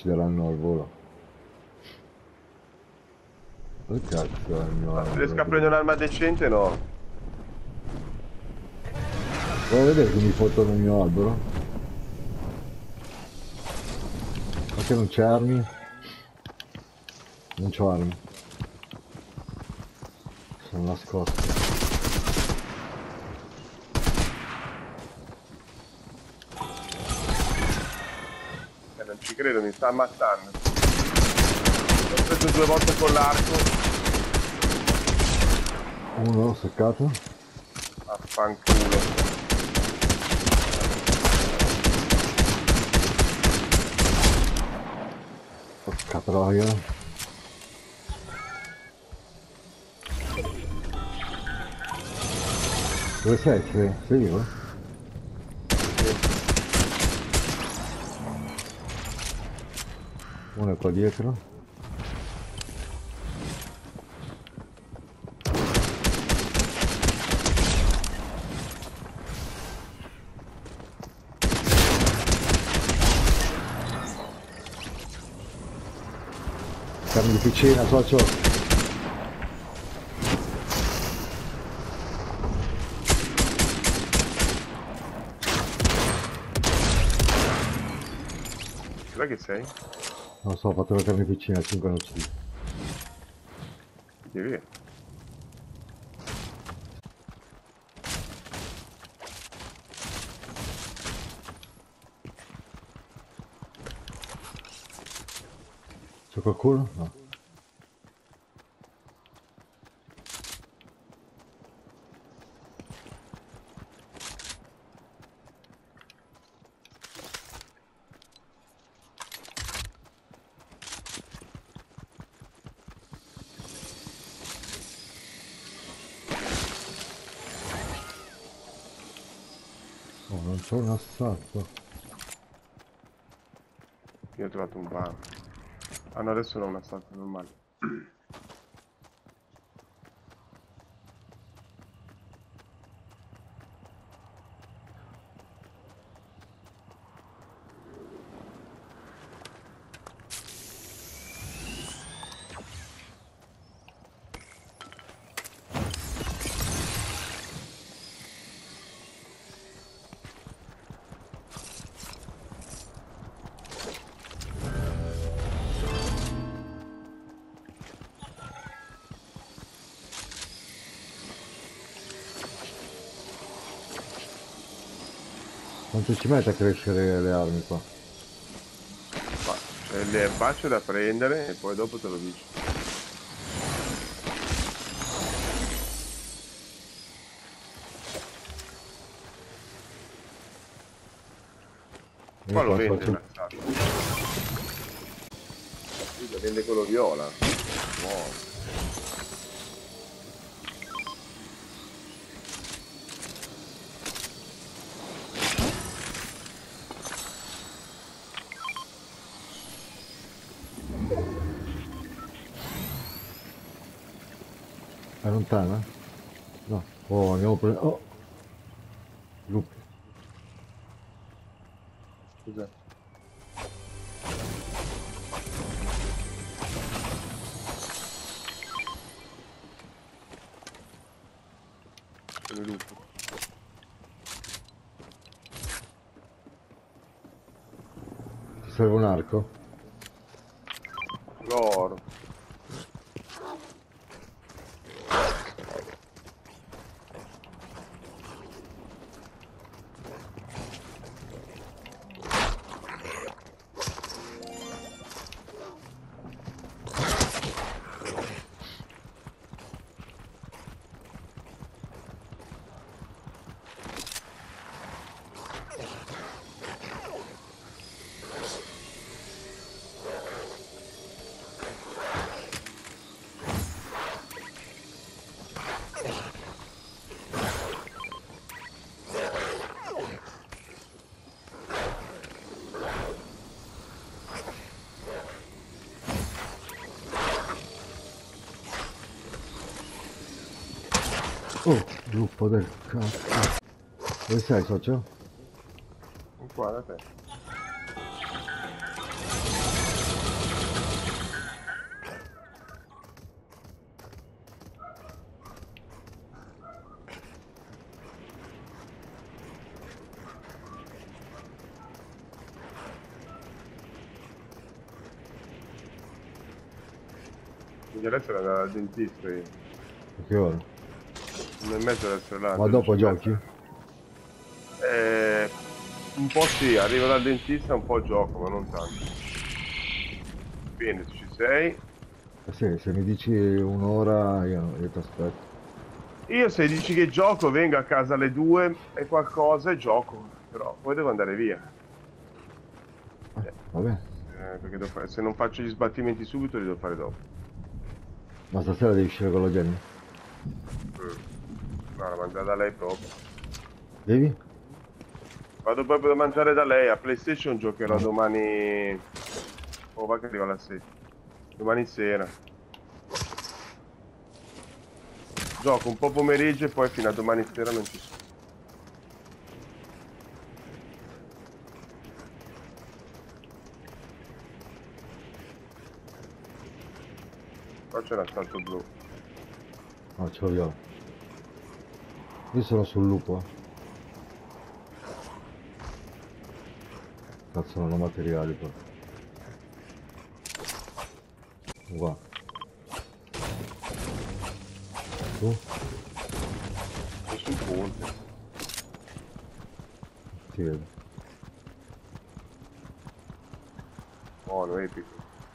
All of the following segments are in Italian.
uccideranno al volo. Che cazzo è il mio Se riesco a prendere un'arma decente, no. Vuoi vedere che mi fottono il mio albero? Ma che non c'è armi? Non c'ho armi. Sono nascosto. Non ci credo, mi sta ammazzando. L'ho preso 2 volte con l'arco. Uno seccato. Affanculo. Porca troia. Dove sei? Sei vivo? Uno è qua dietro. Siamo di piscina, socio. Dov'è che sei? Non so, ho fatto la carne piccina, 5 non uccisi. Che via. C'è qualcuno? No. Oh, non c'è un assalto. Io ho trovato un bar. Ah no, adesso non ho un assalto normale. Quanto ci mette a crescere le armi qua? Ma c'è le erbacce da prendere e poi dopo te lo dici. Qua lo vende l'assalto. Sì, lo vende quello viola. Buono. È lontana? No. Oh, andiamo a prendere... Oh! Lupi. Cos'è? Sono i lupi. Ti serve un arco? L'oro. Oh, lupo del cazzo. Dove sei, socio? Qua da te. Quindi adesso devo andare al dentista io. A che ora? 1:30 deve essere là. Ma dopo 12:30. giochi? Un po' sì, arrivo dal dentista, un po' gioco, ma non tanto. Dipende, se ci sei. Sì, se mi dici un'ora io ti aspetto. Io se dici che gioco, vengo a casa alle 2 e qualcosa e gioco, però poi devo andare via. Va bene. Perché se non faccio gli sbattimenti subito li devo fare dopo. Ma stasera devi uscire con la Jenny? No, la mangiare da lei proprio. Devi? Vado proprio da mangiare da lei, a PlayStation giocherò domani. Oh, va che arriva la sera. Domani sera. Gioco un po' pomeriggio e poi fino a domani sera non ci sono. Qua c'è l'assalto blu. No, ce l'ho io. Io sono sul lupo. Cazzo, non ho materiali qua. Qua. Tu? Sono sul ponte. Ti vedo. Buono, epico.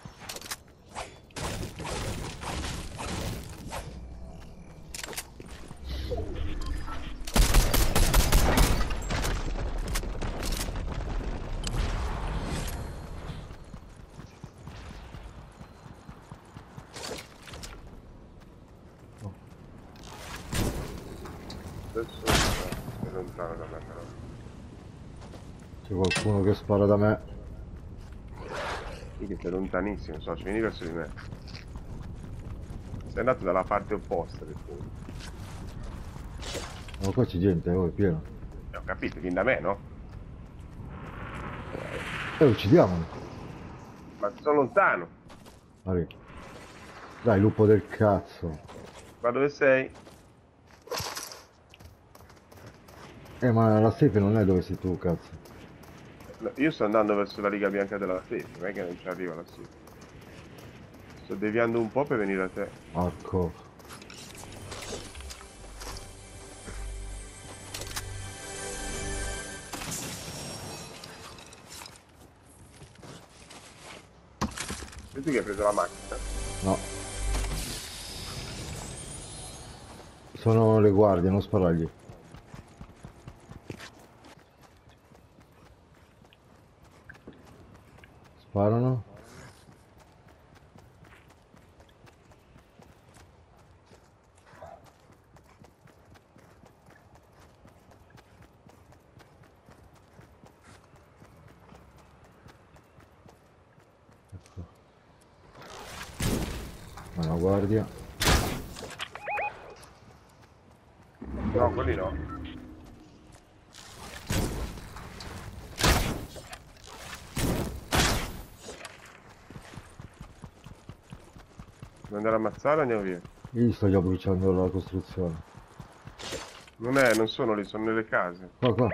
Adesso è lontano da me però. C'è qualcuno che spara da me. Sì, che sei lontanissimo, so, vieni verso di me. Sei andato dalla parte opposta del ponte. Ma qua c'è gente, è pieno. Ho capito, vieni da me, no? Uccidiamolo. Ma sono lontano. Arriva. Dai, lupo del cazzo. Ma dove sei? Ma la safe non è dove sei tu, cazzo. No, io sto andando verso la Liga Bianca della Safe, non è che non ci arriva la Safe. Sto deviando un po' per venire a te. Ecco. E tu che hai preso la macchina? No. Sono le guardie, non sparargli. Sparano. Ecco. Una guardia. No, quelli no. Devo andare a ammazzare o andiamo via? Io sto già bruciando la costruzione. Non sono lì, sono nelle case. Qua, qua.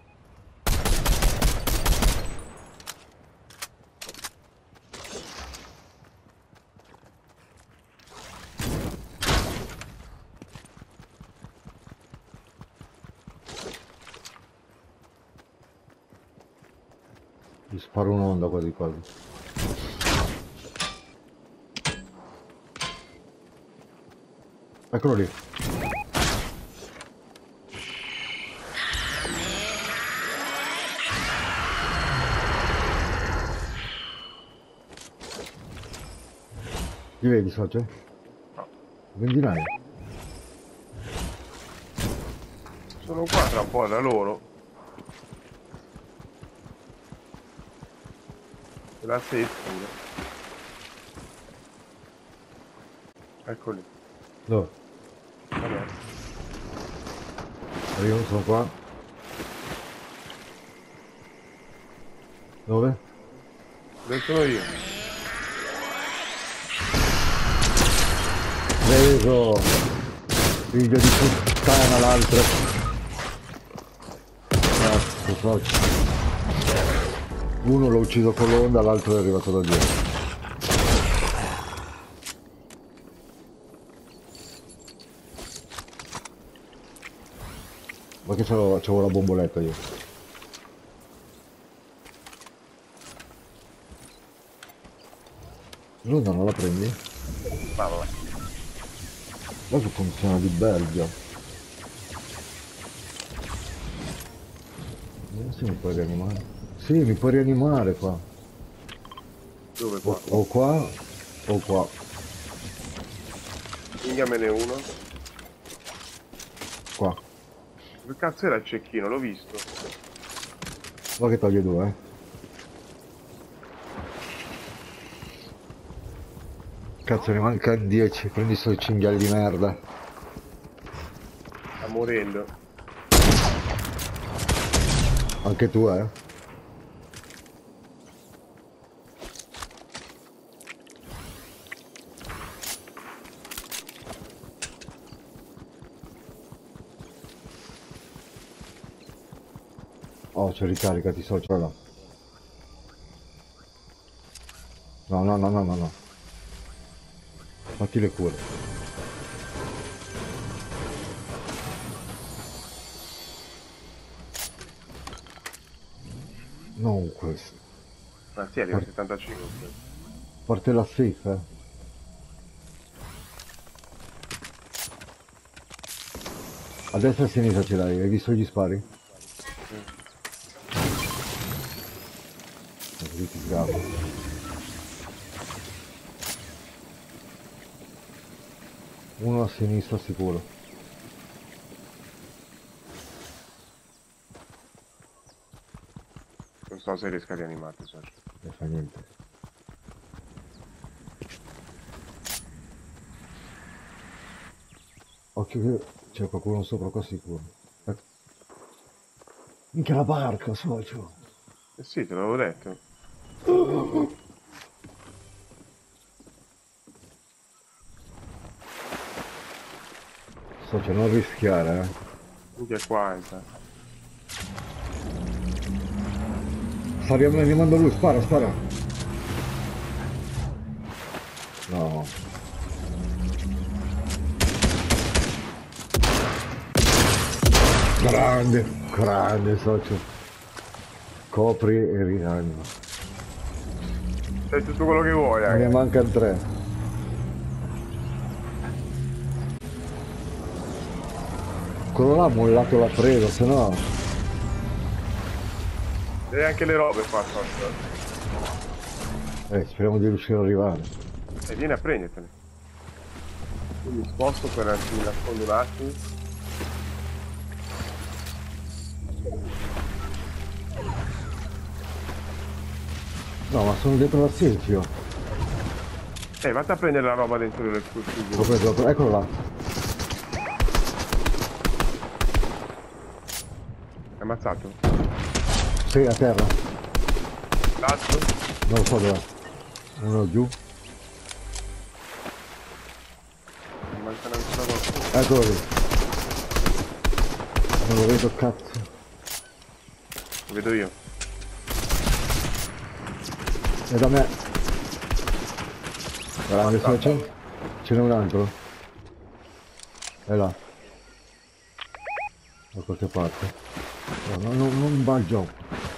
Gli sparo un'onda qua di quasi. Eccolo lì. Li vedi, socio? No. Benzinaio. Sono qua tra un po' da loro. E la Safe pure. Eccoli. Dove? Vabbè. Arrivo, sono qua. Dove? Dove sono io? Preso! Figlio di puttana l'altro. Cazzo, socio. Uno l'ho ucciso con l'onda, l'altro è arrivato da dietro. Ma che c'avevo la bomboletta io. L'onda non la prendi? Ma vabbè. Adesso funziona di Belgio. Non so se mi puoi rianimare. Sì, mi puoi rianimare qua. Dove qua? O qua o qua. Pingamene uno. Qua. Che cazzo era il cecchino? L'ho visto. Va che toglie due, Cazzo ne manca 10, prendi sto cinghiale di merda. Sta morendo. Anche tu, Oh, c'è ricarica, ti so, là. No, no, no, no, no, no. Fatti le cure. Non questo. Ma sì, arriva a 75. Parte la safe, A destra e a sinistra ce l'hai, hai visto gli spari? Così ti sgravo. Uno a sinistra sicuro. Non so se riesco a rianimarti, Sergio. Non fa niente. Occhio che c'è qualcuno sopra qua sicuro. Minchia la barca, socio. Eh sì, te l'avevo detto. Socio, non rischiare, Minchia qua, infatti. Sta rianimando lui, spara, spara. No. Grande, grande, socio. Copri e rianima. Sei tutto quello che vuoi, Me ne mancano 3. Quello là ha mollato la presa, se no. E anche le robe qua, Sergio. Speriamo di riuscire ad arrivare. E vieni a prendertene. Io mi sposto per mi nascondo un attimo. No, ma sono dietro la Silvio. Vatti a prendere la roba dentro le L'ho cucine. preso, eccolo là. Hai ammazzato? Sì, a terra. L'altro? Non lo so dove. Uno giù. Mi mancano ancora qualcuno. Eccolo lì. Non lo vedo, cazzo. Lo vedo io. È da me. Grande socio. Ce n'è un altro. È là. Da qualche parte. No, non va il gioco.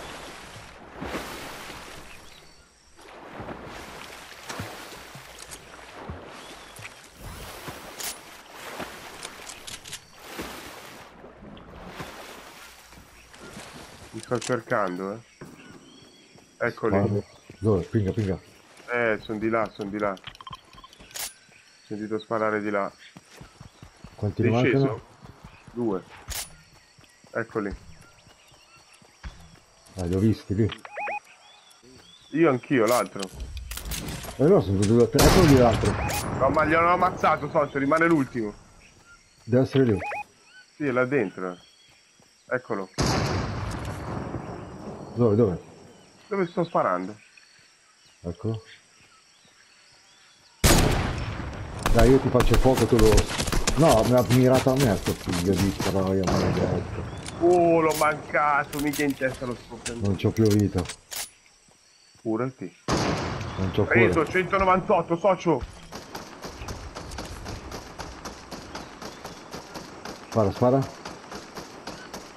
Mi sto cercando, Eccoli. Guarda. Dove? Pinga, pinga. Sono di là, sono di là. Ho sentito sparare di là. Quanti ne Sei mancano? sceso? 2. Eccoli. Li ho visti lì. Io anch'io, l'altro. E allora sono tutti da te. Eccolo lì l'altro. No, ma gliel'ho ammazzato, Socio, rimane l'ultimo. Deve essere lì. Sì, è là dentro. Eccolo. Dove, dove? Dove sto sparando? Eccolo. Dai, io ti faccio fuoco, tu lo... No, mi ha mirato a me sto figlio di troia maledetto. Oh, l'ho mancato, mica in testa lo sto prendendo. Non c'ho più vita. Curati. Non c'ho Preso, cura. 198, Socio. Spara, spara.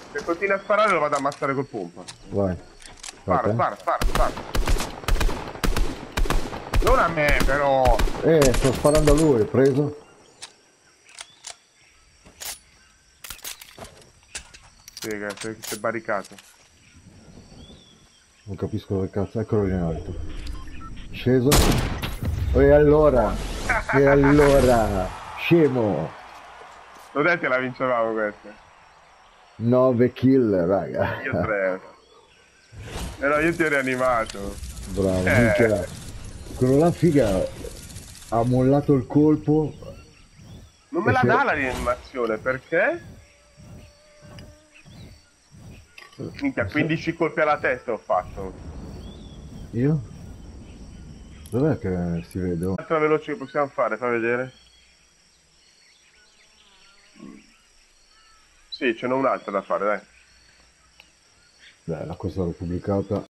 Se continui a sparare lo vado a ammazzare col pompa. Vai. Spara, Aspetta, spara. Non a me, però. sto sparando a lui, preso. Figa, sei barricato. Non capisco dove cazzo, eccolo lì in alto. Sceso. E allora? E allora? Scemo! Lo detto che la vincevamo questa. 9 kill, raga. Io 3. No, io ti ho rianimato. Bravo, minchia. Quello là, figa, ha mollato il colpo. Non me la dà la rianimazione, perché? Minchia, 15 colpi alla testa ho fatto. Io? Dov'è che si vede? Oh, L'altra veloce che possiamo fare, fa vedere. Sì, ce n'è un'altra da fare, dai. beh, questa l'ho pubblicata.